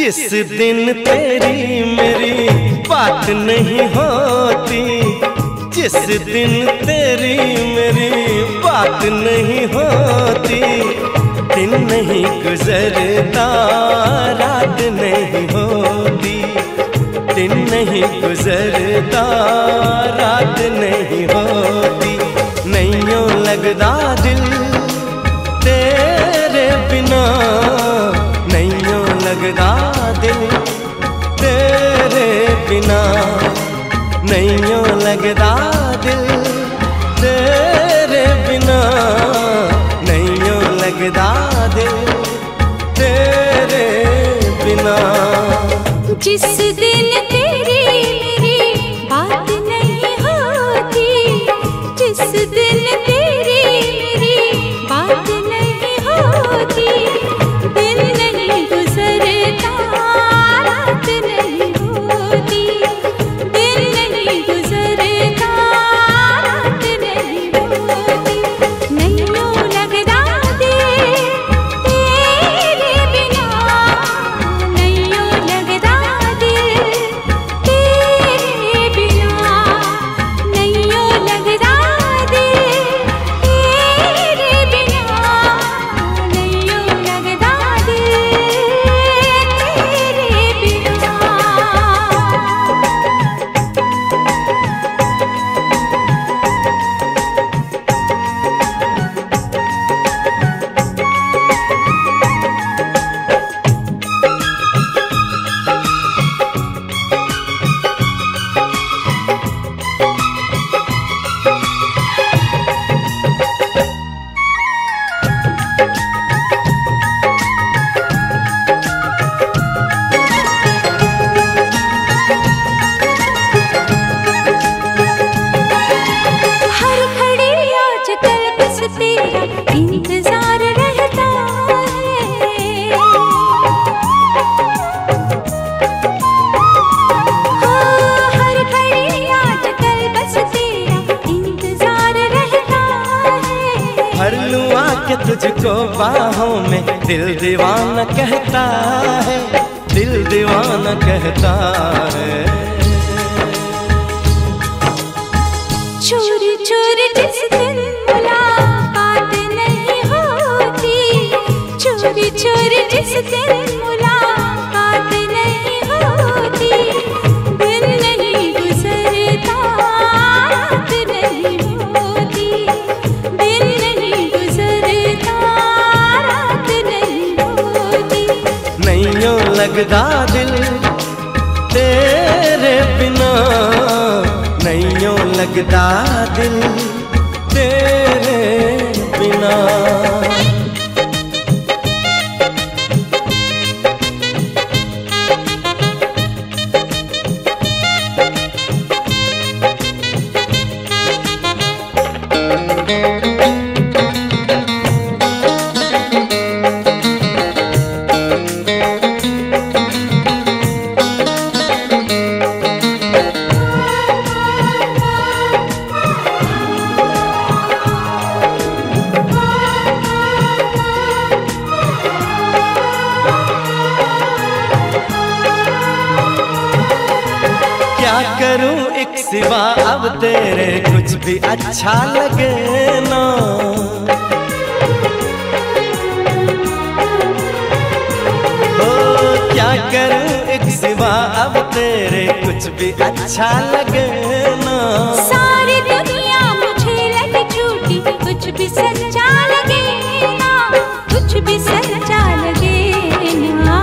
जिस दिन तेरी मेरी बात नहीं होती, जिस दिन तेरी मेरी बात नहीं होती, दिन नहीं गुजरता रात नहीं होती, दिन नहीं गुजरता रात नहीं होती। नैयों लगदा दिल तेरे बिना, नैयों लगदा दिल तेरे बिना, नैयों लगदा दिल तेरे बिना, नैयों लगदा दिल तेरे बिना। जिस दिन तेरी मेरी बात नहीं होती, जिस दिन तेरी मेरी बात नहीं होती, दिन नहीं गुजरता रात नहीं होती, दिन नहीं गुजरता रात नहीं होती। नैयों लगदा दिल तेरे बिना, नैयों लगदा दिल तेरे बिना, नैयों लगदा दिल तेरे बिना, नैयों लगदा दिल तेरे बिना। हर घड़ी आजकल बस तेरा इंतजार रहता है, हाँ, हर घड़ी आजकल बस तेरा इंतजार रहता है। भर लूं आके तुझको बाहों में, दिल दीवाना कहता है, दिल दीवाना कहता है। चोरी चोरी जिस दिन मुलाकात नहीं होती, चोरी चोरी जिस दिन मुलाकात नहीं होती, दिन नहीं गुजरता रात नहीं होती, दिन नहीं गुजरता रात नहीं होती। नैयों लगदा दिल तेरे बिना, नैयों लगदा दिल तेरे बिना। क्या करूं एक सिवा अब तेरे कुछ भी अच्छा लगे ना, ओ क्या करूं एक सिवा अब तेरे कुछ भी अच्छा लगे ना। सारी दुनिया मुझे लगे झूठी, कुछ भी सच्चा लगे ना, कुछ भी सच्चा लगे ना।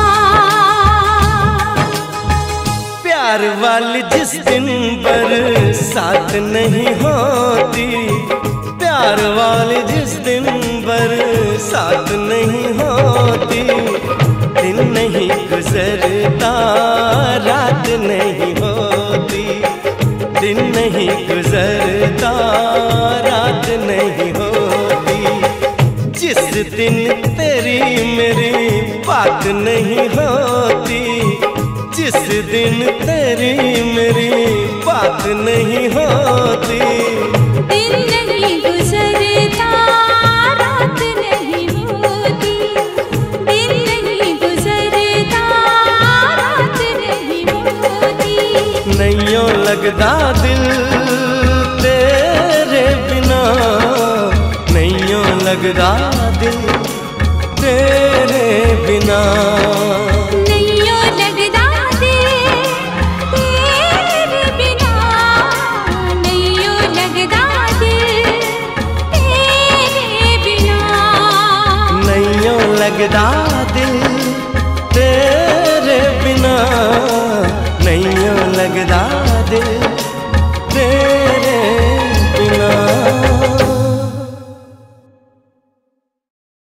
प्यार वाली जिस दिन बरसात नहीं होती, प्यार वाली जिस दिन बरसात नहीं होती, दिन नहीं गुजरता रात नहीं होती, दिन नहीं गुजरता रात नहीं होती। जिस दिन तेरी मेरी बात नहीं होती, जिस दिन तेरी मेरी बात नहीं होती, दिन नहीं गुजरता रात नहीं होती, दिन नहीं गुजरता लगदा दिल तेरे बिना, नैयों लगदा दिल तेरे बिना। नैयों लगदा दिल तेरे बिना, नैयों लगदा दिल तेरे बिना। नैयों लगदा दिल तेरे बिना, नैयों लगदा दिल तेरे